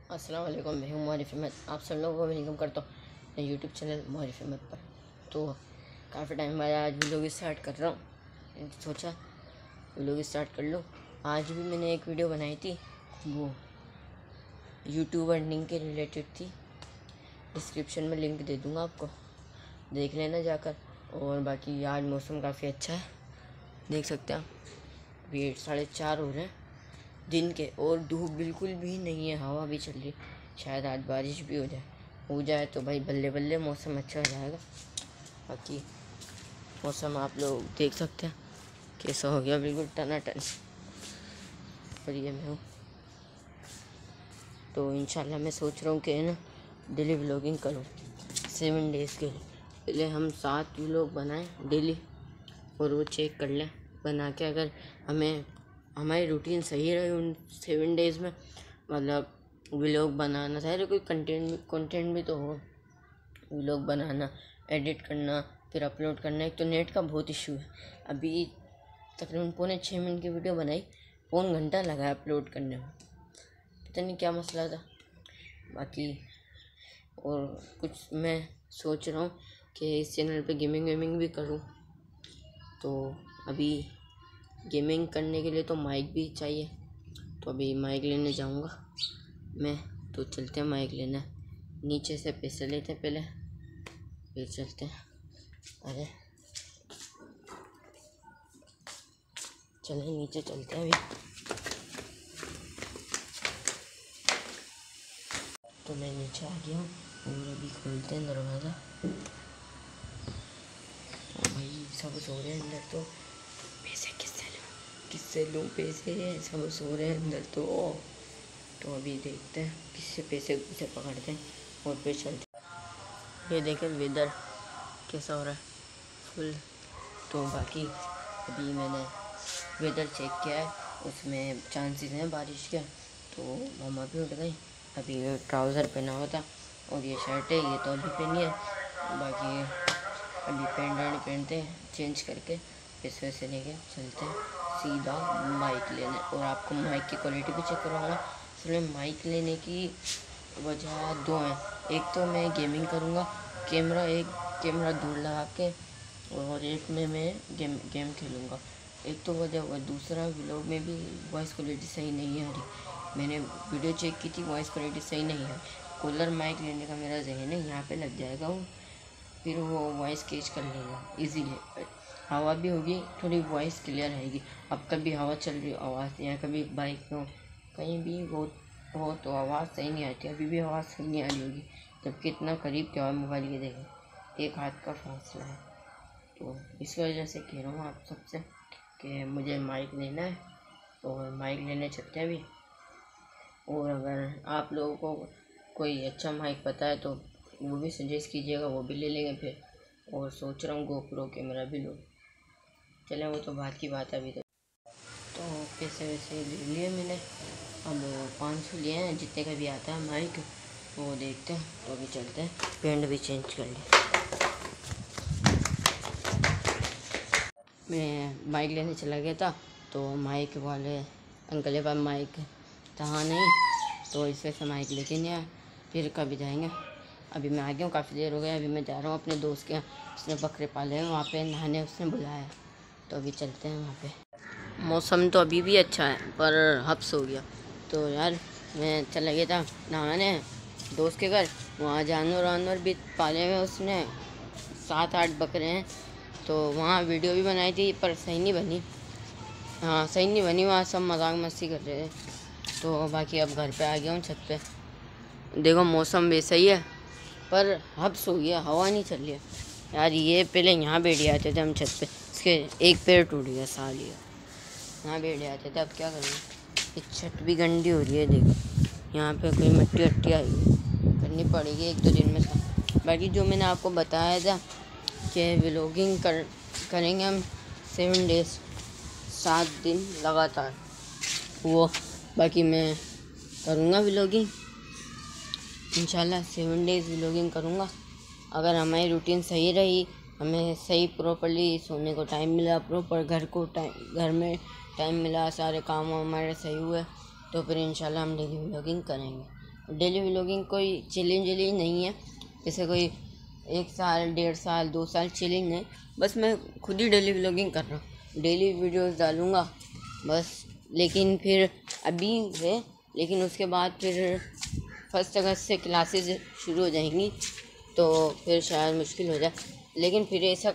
अस्सलाम वालेकुम, मैं हूँ मारिफ अहमद। आप सब लोगों को वेलकम करता हूँ मैं यूट्यूब चैनल मारिफ अहमद पर। तो काफ़ी टाइम बाद आज व्लॉग स्टार्ट कर रहा हूँ, सोचा व्लॉग स्टार्ट कर लो। आज भी मैंने एक वीडियो बनाई थी, वो यूट्यूब अर्निंग के रिलेटेड थी। डिस्क्रिप्शन में लिंक दे दूँगा, आपको देख लेना जाकर। और बाकी आज मौसम काफ़ी अच्छा है, देख सकते हैं। अभी 4:30 हो रहे हैं दिन के और धूप बिल्कुल भी नहीं है, हवा भी चल रही। शायद आज बारिश भी हो जाए तो भाई बल्ले बल्ले मौसम अच्छा हो जाएगा। बाकी मौसम आप लोग देख सकते हैं कैसा हो गया, बिल्कुल टनाटन। और ये मैं हूँ, तो इंशाल्लाह मैं सोच रहा हूँ कि ना डेली व्लॉगिंग करूँ 7 डेज़ के लिए। पहले हम 7 व्लॉग बनाएं डेली और वो चेक कर लें बना के। अगर हमारी रूटीन सही रहे उन 7 डेज़ में, मतलब व्लॉग बनाना चाहे तो कोई कंटेंट भी तो हो। व्लॉग बनाना, एडिट करना, फिर अपलोड करना। एक तो नेट का बहुत इशू है। अभी तकरीबन 5.25 मिनट की वीडियो बनाई, 1 घंटा लगा अपलोड करने में, पता नहीं क्या मसला था। बाकी और कुछ मैं सोच रहा हूँ कि इस चैनल पे गेमिंग भी करूँ। तो अभी गेमिंग करने के लिए तो माइक भी चाहिए, तो अभी माइक लेने जाऊंगा मैं। तो चलते हैं माइक लेना, नीचे से पैसे लेते हैं पहले, फिर चलते हैं। अरे चले नीचे चलते हैं अभी। तो मैं नीचे आ गया हूँ और अभी खोलते हैं दरवाज़ा। तो भाई सब सो रहे हैं अंदर, तो पैसे किससे लूँ पैसे, सब सो रहे हैं अंदर। तो अभी देखते हैं किससे पैसे पकड़ते हैं और फिर चलते हैं। ये देखें वेदर कैसा हो रहा है, फुल। तो बाकी अभी मैंने वेदर चेक किया है, उसमें चांसेस हैं बारिश के। तो मम्मा भी उठ गई। अभी ट्राउज़र पहना हुआ था और ये शर्ट है, ये तो अभी पहनी है। बाकी अभी पैंट वैंट पहनते हैं, चेंज करके पैसे वैसे लेके चलते हैं सीधा माइक लेने। और आपको माइक की क्वालिटी भी चेक करवाऊँगा। इसलिए माइक लेने की वजह 2 हैं। एक तो मैं गेमिंग करूँगा, कैमरा दूर लगा के, और एक में मैं गेम खेलूँगा। एक तो वजह हुआ, दूसरा व्लॉग में भी वॉइस क्वालिटी सही नहीं आ रही। मैंने वीडियो चेक की थी, वॉइस क्वालिटी सही नहीं है। कूलर माइक लेने का मेरा जहन है, यहाँ पे लग जाएगा वो, फिर वो वॉइस कैच कर लेगा इजीली। हवा भी होगी, थोड़ी वॉइस क्लियर रहेगी। अब कभी हवा चल रही हो आवाज़, या कभी बाइक में हो, कहीं भी हो तो आवाज़ सही नहीं आती। अभी भी आवाज़ सही नहीं आ रही होगी, जबकि इतना करीब क्या मोबाइल के देखें, एक हाथ का फासला है। तो इस वजह से कह रहा हूँ आप सबसे कि मुझे माइक लेना है, और माइक लेने चलते हैं अभी। और अगर आप लोगों को कोई अच्छा माइक पता है तो वो भी सजेस्ट कीजिएगा, वो भी ले लेंगे फिर। और सोच रहा हूँ गोप्रो कैमरा भी लूँ। चलें वो तो बात की बात है अभी। तो पैसे वैसे ले लिए मैंने, अब 500 लिए हैं, जितने का भी आता है माइक वो देखते हैं। तो अभी चलते हैं, पेंट भी चेंज कर लिया। मैं माइक लेने चला गया था, तो माइक वाले अंकल के पास माइक था नहीं, तो इस वजह से माइक लेके नहीं आया। फिर कभी जाएंगे। अभी मैं आ गया हूँ, काफ़ी देर हो गया। अभी मैं जा रहा हूँ अपने दोस्त के यहाँ, उसने बकरे पाले हैं वहाँ पे नहाने, उसने बुलाया। तो अभी चलते हैं वहाँ पे। मौसम तो अभी भी अच्छा है, पर हब्स हो गया। तो यार मैं चला गया था नहाने दोस्त के घर, वहाँ जानवर भी पाले हुए उसने, 7-8 बकरे हैं। तो वहाँ वीडियो भी बनाई थी, पर सही नहीं बनी। हाँ सही नहीं बनी, वहाँ सब मजाक मस्ती कर रहे थे। तो बाकी अब घर पे आ गया हूँ छत पे। देखो मौसम वैसा ही है, पर हब्स हो गया, हवा नहीं चल रही है यार। ये पहले यहाँ बैठ आते थे हम छत पे, इसके एक पैर टूट गया, सा लिया। यहाँ बैठ आते थे, अब क्या करें। ये छत भी गंदी हो रही है, देखो यहाँ पे कोई मिट्टी वट्टी आई है, करनी पड़ेगी 1-2 दिन में साफ। बाकी जो मैंने आपको बताया था कि व्लॉगिंग करेंगे हम 7 डेज़, 7 दिन लगातार, वो बाकी मैं करूँगा व्लॉगिंग इंशाल्लाह। 7 डेज़ व्लॉगिंग करूँगा। अगर हमारी रूटीन सही रही, हमें सही प्रॉपर्ली सोने को टाइम मिला, प्रॉपर घर में टाइम मिला, सारे काम हमारे सही हुए, तो फिर इंशाल्लाह हम डेली व्लॉगिंग करेंगे। डेली व्लॉगिंग कोई चैलेंज नहीं है, जैसे कोई 1 साल 1.5 साल 2 साल चैलेंज नहीं, बस मैं खुद ही डेली व्लॉगिंग कर रहा हूँ, डेली वीडियोस डालूँगा बस। लेकिन फिर अभी है, लेकिन उसके बाद फिर 1 अगस्त से क्लासेस शुरू हो जाएंगी, तो फिर शायद मुश्किल हो जाए। लेकिन फिर ऐसा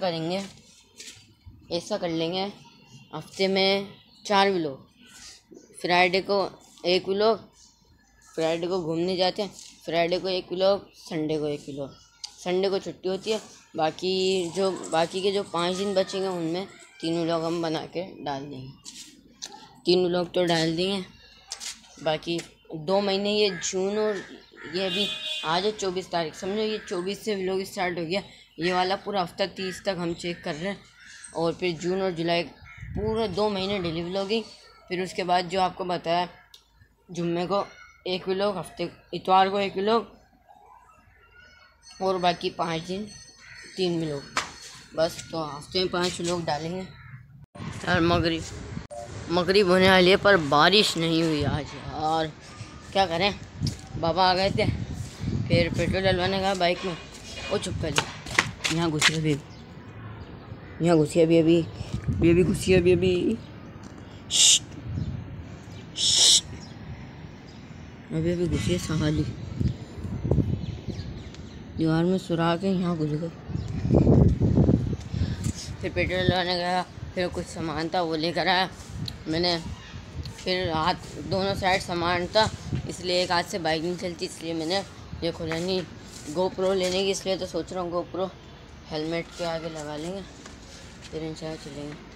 कर लेंगे हफ्ते में 4 व्लॉग, फ्राइडे को 1 व्लॉग, फ्राइडे को घूमने जाते हैं, फ्राइडे को 1 व्लॉग, संडे को 1 व्लॉग। संडे को छुट्टी होती है, बाकी के जो 5 दिन बचेंगे उनमें 3 व्लॉग हम बना के डाल देंगे। 3 व्लॉग तो डाल दिए, बाकी 2 महीने ये जून, और ये भी आज है 24 तारीख, समझो ये 24 से व्लॉग स्टार्ट हो गया। ये वाला पूरा हफ्ता 30 तक हम चेक कर रहे हैं, और फिर जून और जुलाई पूरे 2 महीने डेली व्लॉगिंग। फिर उसके बाद जो आपको बताया, जुम्मे को 1 व्लॉग, इतवार को 1 व्लॉग, और बाकी 5 दिन 3 व्लॉग, बस। तो हफ्ते में 5 व्लॉग डालेंगे। यार मगरिब होने वाली है, पर बारिश नहीं हुई आज यार, क्या करें। बाबा आ गए थे, फिर पेट्रोल डलवाने का बाइक में, वो चुप कर ली, यहाँ घुसी अभी घुसी अभी घुसी है सहाली, दीवार में सुरा के यहाँ घुस गए। फिर पेट्रोल डलवाने गया, फिर कुछ सामान था वो लेकर आया मैंने, फिर हाथ दोनों साइड सामान था, इसलिए एक हाथ से बाइक नहीं चलती, इसलिए मैंने ये खोला नहीं। गोप्रो लेने की इसलिए तो सोच रहा हूँ, गोप्रो हेलमेट के आगे लगा लेंगे, फिर इंशाल्लाह चलेंगे।